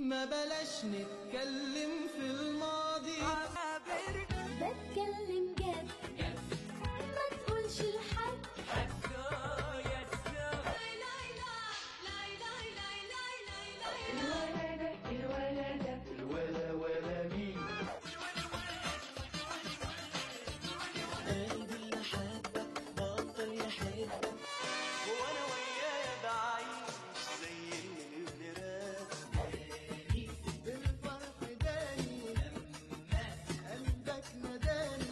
ما بلاش نتكلم في الماضي، بتكلم جد ما تقولش لحد. الولا ولا مين قلبي اللي حبك بطل يحبك، وانا وياه بعيش زي اللي راكب الفرح داني لما قلبك نداني.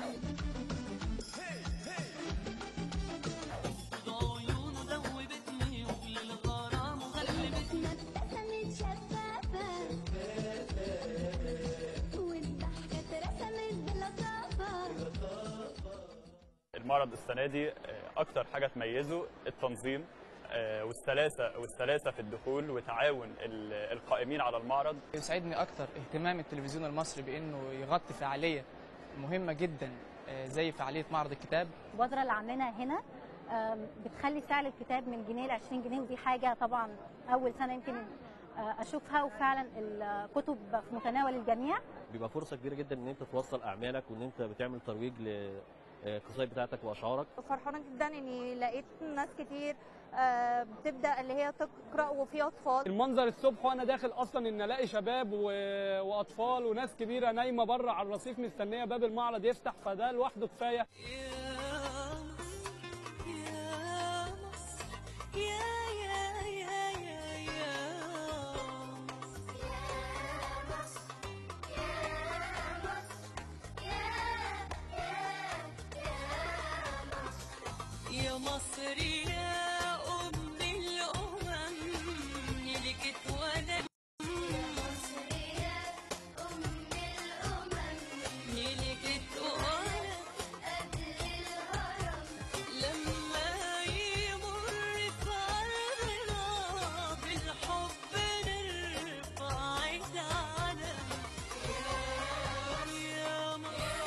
عيونه دوبتني وللغرام وغلبتني، ابتسمت شفافة والضحكة اترسمت بلطافة. المعرض السنة دي أكتر حاجة تميزه التنظيم والسلاسة في الدخول وتعاون القائمين على المعرض. يسعدني أكتر اهتمام التلفزيون المصري بأنه يغطي فعالية مهمة جدا زي فعالية معرض الكتاب. البادرة اللي عاملينها هنا بتخلي سعر الكتاب من جنيه ل 20 جنيه، ودي حاجة طبعا أول سنة يمكن أشوفها، وفعلا الكتب في متناول الجميع. بيبقى فرصة كبيرة جدا ان انت توصل اعمالك وان انت بتعمل ترويج للقصائد بتاعتك واشعارك. فرحانة جدا اني لقيت ناس كتير بتبدأ اللي هي تقرأ وفي اطفال. المنظر الصبح وانا داخل اصلا ان الاقي شباب واطفال وناس كبيرة نايمة بره على الرصيف مستنية باب المعرض يفتح، فده لوحده كفاية. يا مصر يا أم الأمم ملكت وأنا، يا مصر يا أم الأمم ملكت وأنا قبل الهرم. لما يمر في أرضنا بالحب نرفع العلم. يا مصر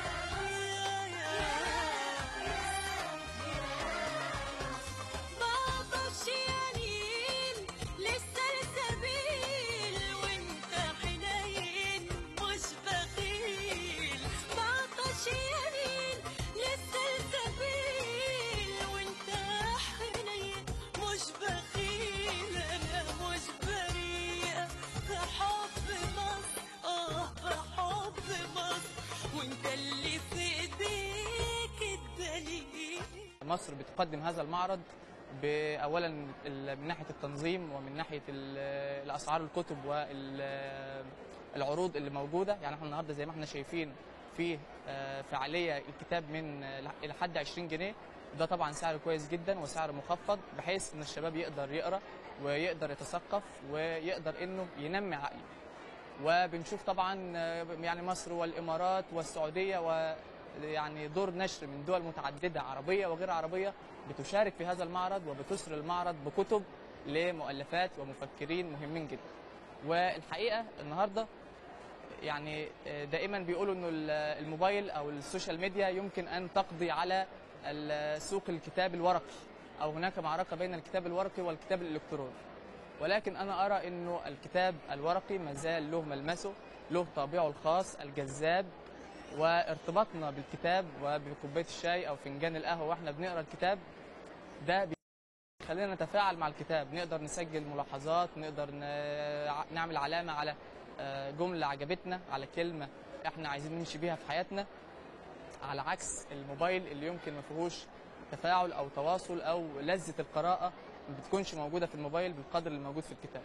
شيالين لسه السبيل وانت حنين مش بخيل. شيالين لسه السبيل وانت حنين مش بخيل. انا مش بريئة في حب مصر، في حب مصر، وانت اللي في ايديك الدليل. مصر بتقدم هذا المعرض اولا من ناحيه التنظيم ومن ناحيه الاسعار الكتب والعروض اللي موجوده. يعني احنا النهارده زي ما احنا شايفين في فعاليه الكتاب من الى حد 20 جنيه، ده طبعا سعر كويس جدا وسعر مخفض بحيث ان الشباب يقدر يقرا ويقدر يتثقف ويقدر انه ينمي عقله. وبنشوف طبعا يعني مصر والامارات والسعوديه يعني دور نشر من دول متعدده عربيه وغير عربيه بتشارك في هذا المعرض وبتسر المعرض بكتب لمؤلفات ومفكرين مهمين جدا. والحقيقه النهارده يعني دائما بيقولوا انه الموبايل او السوشيال ميديا يمكن ان تقضي على سوق الكتاب الورقي، او هناك معركه بين الكتاب الورقي والكتاب الالكتروني، ولكن انا ارى انه الكتاب الورقي ما زال له ملمسه، له طابعه الخاص الجذاب، وارتباطنا بالكتاب وبكوبايه الشاي او فنجان القهوه واحنا بنقرا الكتاب ده بيخلينا نتفاعل مع الكتاب، نقدر نسجل ملاحظات، نقدر نعمل علامه على جمله عجبتنا، على كلمه احنا عايزين نمشي بيها في حياتنا، على عكس الموبايل اللي يمكن ما فيهوش تفاعل او تواصل او لذه القراءه ما بتكونش موجوده في الموبايل بالقدر اللي موجود في الكتاب.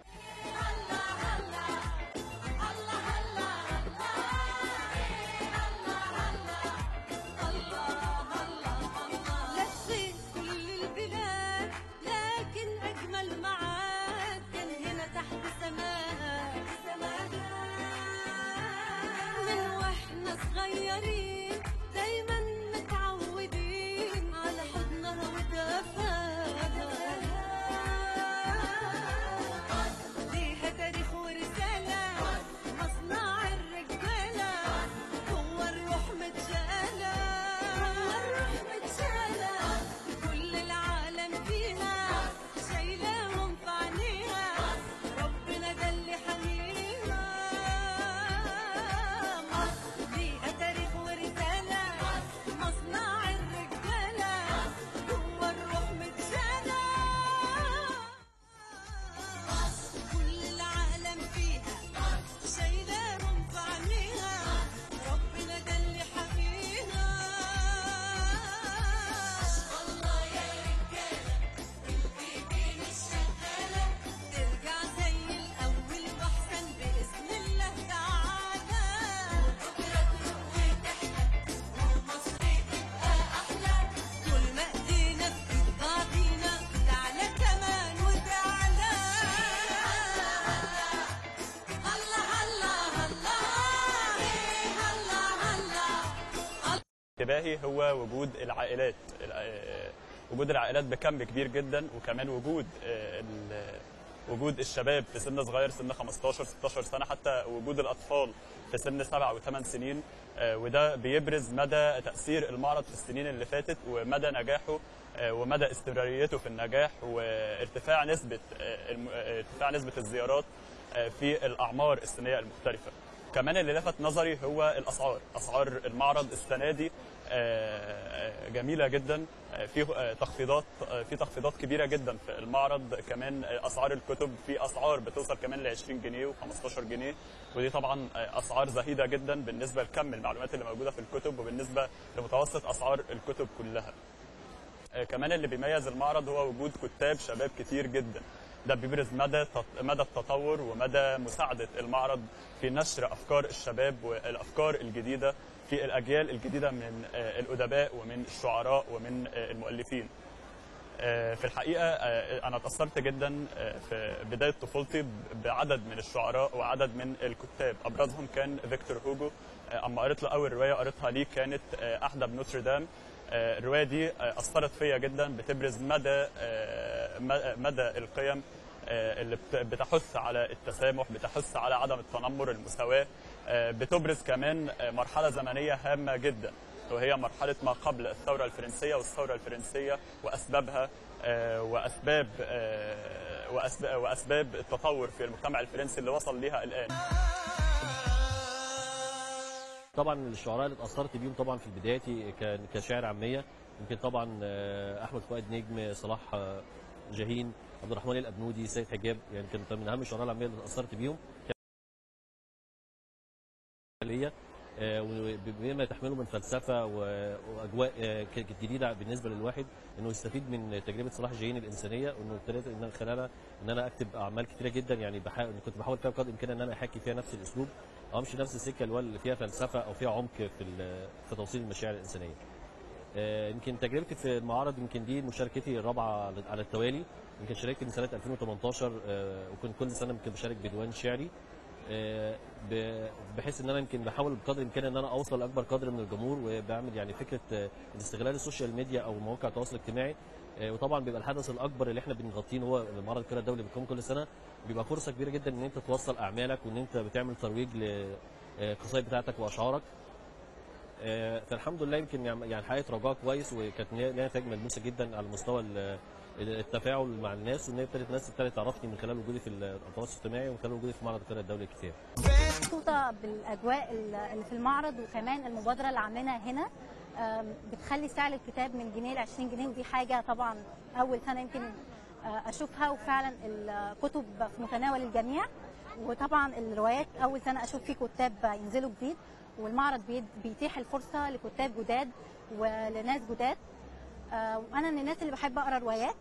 صغيرين دايما متعودين على حضنها ودفاها، ليها تاريخ ورسالة، مصنع الرجالة، هو الروح متشالة، كل العالم فيها شايلاهم في عينيها، ربنا ده اللي حميها. انتباهي هو وجود العائلات بكم كبير جدا، وكمان وجود الشباب في سن صغير، سن 15 16 سنه، حتى وجود الاطفال في سن 7 و8 سنين. وده بيبرز مدى تاثير المعرض في السنين اللي فاتت، ومدى نجاحه ومدى استمراريته في النجاح، وارتفاع نسبه الزيارات في الاعمار السنيه المختلفه. كمان اللي لفت نظري هو اسعار المعرض السنه دي جميله جدا، في تخفيضات كبيره جدا في المعرض. كمان اسعار الكتب في اسعار بتوصل كمان ل 20 جنيه و15 جنيه، ودي طبعا اسعار زهيده جدا بالنسبه لكم المعلومات اللي موجوده في الكتب وبالنسبه لمتوسط اسعار الكتب كلها. كمان اللي بيميز المعرض هو وجود كتاب شباب كتير جدا، ده بيبرز مدى التطور ومدى مساعدة المعرض في نشر أفكار الشباب والأفكار الجديدة في الأجيال الجديدة من الأدباء ومن الشعراء ومن المؤلفين. في الحقيقة أنا اتأثرت جدا في بداية طفولتي بعدد من الشعراء وعدد من الكتاب، أبرزهم كان فيكتور هوجو. أما قريت له أول رواية قريتها ليه كانت أحدب نوتردام. الرواية دي أثرت فيا جدا، بتبرز مدى القيم اللي بتحث على التسامح، بتحث على عدم التنمر، المساواة. بتبرز كمان مرحلة زمنية هامة جدا، وهي مرحلة ما قبل الثورة الفرنسية والثورة الفرنسية وأسبابها وأسباب التطور في المجتمع الفرنسي اللي وصل ليها الآن. طبعا الشعراء اللي اتاثرت بيهم طبعا في بداياتي كشاعر عاميه، يمكن طبعا احمد فؤاد نجم، صلاح جاهين، عبد الرحمن الابنودي، سيد حجاب، يعني كانت من اهم الشعراء العاميه اللي اتاثرت بيهم وبما تحمله من فلسفه واجواء جديده بالنسبه للواحد، انه يستفيد من تجربه صلاح جاهين الانسانيه، وانه ابتديت ان خلالها ان انا اكتب اعمال كثيره جدا، يعني كنت بحاول فيها بقدر الامكان ان انا احكي فيها نفس الاسلوب، او امشي نفس السكه اللي فيها فلسفه او فيها عمق في توصيل المشاعر الانسانيه. يمكن تجربتي في المعارض يمكن دي مشاركتي الرابعه على التوالي، يمكن شاركت من سنه 2018 وكنت كل سنه يمكن بشارك بديوان شعري، بحيث ان انا يمكن بحاول بقدر الامكان ان انا اوصل لاكبر قدر من الجمهور، وبعمل يعني فكره استغلال السوشيال ميديا او مواقع التواصل الاجتماعي. وطبعا بيبقى الحدث الاكبر اللي احنا بنغطيه هو معرض القاهره الدولي بيكون كل سنه، بيبقى فرصه كبيره جدا ان انت توصل اعمالك وان انت بتعمل ترويج للقصائد بتاعتك واشعارك. فالحمد لله يمكن يعني حققت رجاء كويس، وكانت لها نتائج ملموسه جدا على مستوى التفاعل مع الناس، وان الناس ابتدت تعرفني من خلال وجودي في التواصل الاجتماعي ومن خلال وجودي في معرض القاهره الدولي كتير. مبسوطه بالاجواء اللي في المعرض، وكمان المبادره اللي عاملينها هنا بتخلي سعر الكتاب من جنيه ل 20 جنيه، ودي حاجه طبعا اول سنه يمكن اشوفها، وفعلا الكتب في متناول الجميع. وطبعا الروايات اول سنه اشوف فيه كتاب ينزلوا جديد، والمعرض بيتيح الفرصه لكتاب جداد ولناس جداد. وانا من الناس اللي بحب اقرا روايات،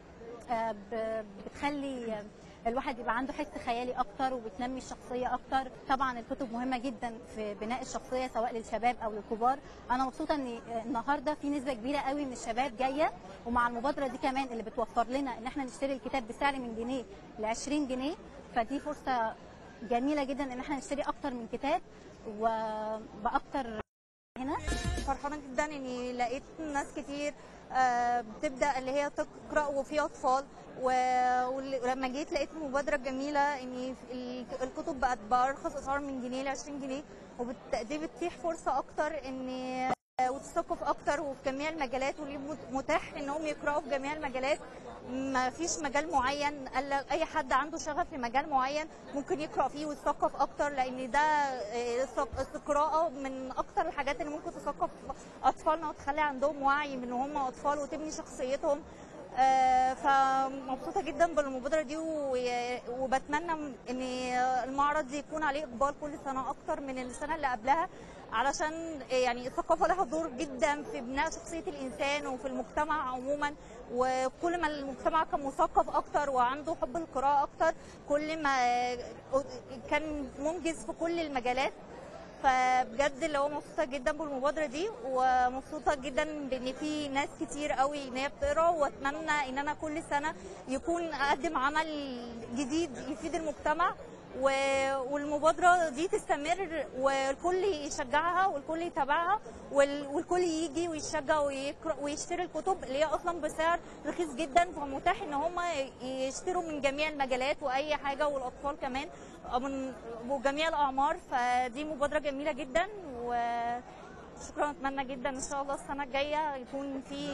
بتخلي الواحد يبقى عنده حس خيالي اكتر وبتنمي الشخصيه اكتر. طبعا الكتب مهمه جدا في بناء الشخصيه سواء للشباب او للكبار. انا مبسوطه ان النهارده في نسبه كبيره قوي من الشباب جايه، ومع المبادره دي كمان اللي بتوفر لنا ان احنا نشتري الكتاب بسعر من جنيه ل 20 جنيه، فدي فرصه جميله جدا ان احنا نشتري اكتر من كتاب وباكتر. هنا فرحانه جدا اني لقيت ناس كتير بتبدا اللي هي تقرا وفي اطفال، ولما جيت لقيت مبادره جميله ان الكتب بقت بارخص اسعار من جنيه ل 20 جنيه، وبالتقدير بتتيح فرصه اكتر ان وتثقف اكتر وفي جميع المجالات، واللي متاح انهم يقراوا في جميع المجالات، ما فيش مجال معين، اي حد عنده شغف لمجال معين ممكن يقرا فيه ويتثقف اكتر، لان ده القراءه من اكتر الحاجات اللي ممكن تثقف اطفالنا وتخلي عندهم وعي من هم اطفال وتبني شخصيتهم. فمبسوطه جدا بالمبادره دي، وبتمنى ان المعرض يكون عليه اقبال كل سنه اكتر من السنه اللي قبلها، علشان يعني الثقافه لها دور جدا في بناء شخصيه الانسان وفي المجتمع عموما، وكل ما المجتمع كان مثقف اكتر وعنده حب القراءه اكتر كل ما كان منجز في كل المجالات. فبجد اللي هو مبسوطه جدا بالمبادره دي، ومبسوطه جدا بان في ناس كتير قوي ان هي بتقرا، واتمنى ان انا كل سنه يكون اقدم عمل جديد يفيد المجتمع والمبادره دي تستمر والكل يشجعها والكل يتابعها والكل يجي ويشجع ويقرا ويشتري الكتب اللي هي اصلا بسعر رخيص جدا، فمتاح ان هم يشتروا من جميع المجالات واي حاجه، والاطفال كمان وجميع الاعمار. فدي مبادره جميله جدا وشكرا. اتمنى جدا ان شاء الله السنه الجايه يكون في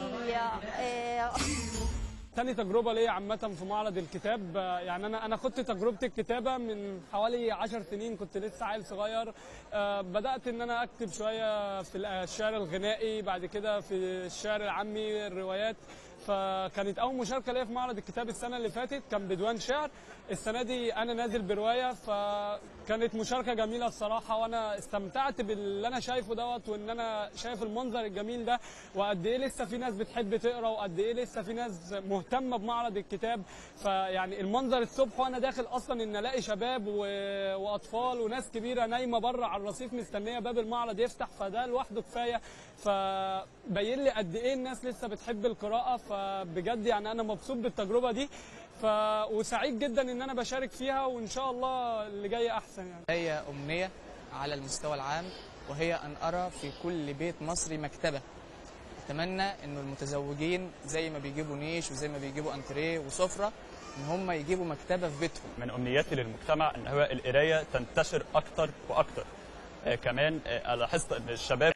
تاني تجربه ليا عامه في معرض الكتاب. يعني انا خدت تجربه الكتابه من حوالي 10 سنين، كنت لسه عيل صغير. بدات ان انا اكتب شويه في الشعر الغنائي، بعد كده في الشعر العامي، الروايات. فكانت اول مشاركه ليا في معرض الكتاب السنه اللي فاتت كان بدوان شعر. السنه دي انا نازل بروايه، فكانت مشاركه جميله الصراحه، وانا استمتعت باللي انا شايفه دوت، وان انا شايف المنظر الجميل ده، وقد ايه لسه في ناس بتحب تقرا، وقد ايه لسه في ناس مهتمه بمعرض الكتاب. فيعني المنظر الصبح وانا داخل اصلا ان الاقي شباب واطفال وناس كبيره نايمه بره على الرصيف مستنيه باب المعرض يفتح، فده لوحده كفايه. فبين لي قد ايه الناس لسه بتحب القراءه. فبجد يعني انا مبسوط بالتجربه دي، وسعيد جدا ان انا بشارك فيها، وان شاء الله اللي جاي احسن. يعني هي امنيه على المستوى العام، وهي ان ارى في كل بيت مصري مكتبه. اتمنى انه المتزوجين زي ما بيجيبوا نيش وزي ما بيجيبوا انتريه وسفره، ان هم يجيبوا مكتبه في بيتهم. من امنياتي للمجتمع ان هو القرايه تنتشر اكتر واكتر. كمان لاحظت ان الشباب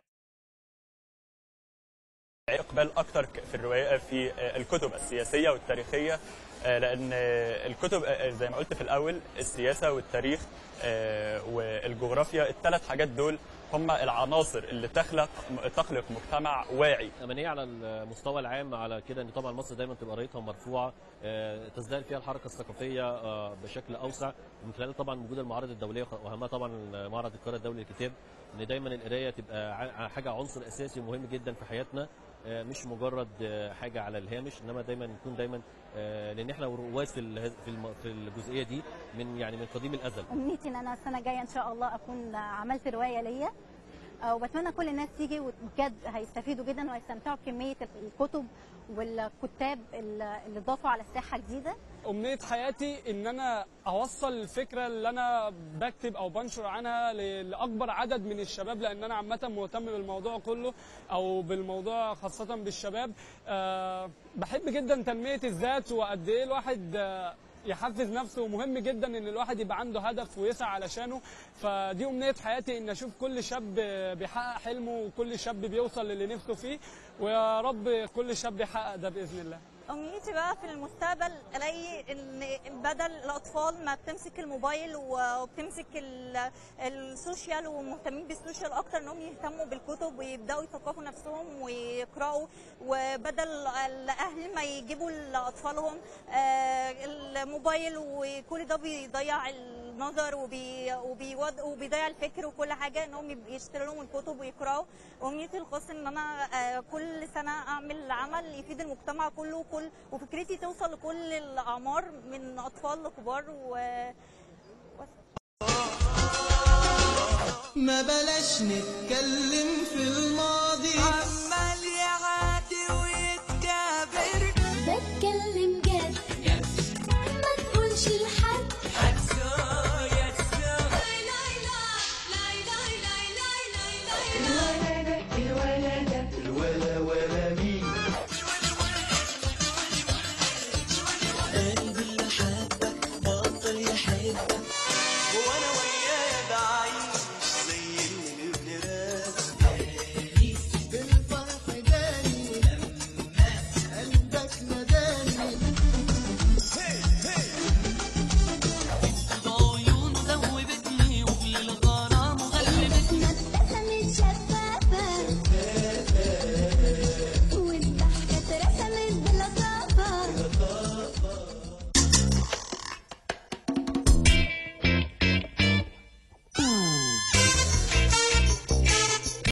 اقبال اكتر في الروايه في الكتب السياسيه والتاريخيه، لان الكتب زي ما قلت في الاول السياسه والتاريخ والجغرافيا، الثلاث حاجات دول هم العناصر اللي تخلق مجتمع واعي. أمانية على المستوى العام على كده ان طبعا مصر دايما تبقى قرايتها مرفوعه، تزداد فيها الحركه الثقافيه بشكل اوسع من خلال طبعا وجود المعارض الدوليه، واهمها طبعا معرض القاهره الدولي للكتاب، ان دايما القرايه تبقى حاجه عنصر اساسي ومهم جدا في حياتنا، مش مجرد حاجه على الهامش، انما دايما نكون دايما لان احنا رواد في الجزئيه دي من قديم الازل. امنيتي ان انا السنه الجايه ان شاء الله اكون عملت روايه ليا، وبتمنى كل الناس تيجي وبجد هيستفيدوا جدا وهيستمتعوا بكميه الكتب والكتاب اللي ضافوا على الساحه جديده. امنيه حياتي ان انا اوصل الفكره اللي انا بكتب او بنشر عنها لاكبر عدد من الشباب، لان انا عامه مهتم بالموضوع كله او بالموضوع خاصه بالشباب. بحب جدا تنميه الذات، وقد ايه الواحد يحفز نفسه، ومهم جدا ان الواحد يبقى عنده هدف ويسعى علشانه. فدي امنيه حياتي، ان اشوف كل شاب بيحقق حلمه وكل شاب بيوصل للي نفسه فيه، ويا رب كل شاب يحقق ده باذن الله. امنيتي بقى في المستقبل الاقي ان بدل الاطفال ما بتمسك الموبايل وبتمسك السوشيال ومهتمين بالسوشيال اكتر، انهم يهتموا بالكتب ويبداوا يثقفوا نفسهم ويقراوا، وبدل الاهل ما يجيبوا لاطفالهم الموبايل، وكل ده بيضيع النظر وبيضيع الفكر وكل حاجه، انهم يشتروا لهم الكتب ويقراوا. امنيتي الخاصه ان انا كل سنه اعمل عمل يفيد المجتمع كله، وفكرتي توصل لكل الاعمار من اطفال لكبار ما بلاش نتكلم في الماضي.